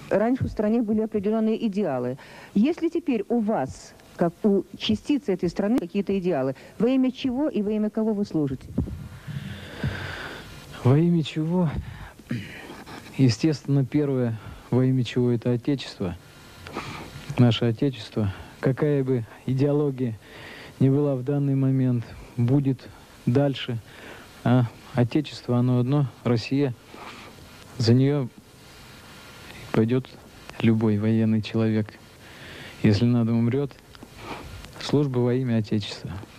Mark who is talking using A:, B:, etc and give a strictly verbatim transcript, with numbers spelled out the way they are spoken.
A: раньше в стране были определенные идеалы. Есть ли теперь у вас, как у частицы этой страны, какие-то идеалы? Во имя чего и во имя кого вы служите?
B: Во имя чего? Естественно, первое, во имя чего это Отечество. Наше Отечество. Какая бы идеология ни была в данный момент, будет дальше. А Отечество, оно одно, Россия. За нее пойдет любой военный человек. Если надо, умрет. Служба во имя Отечества.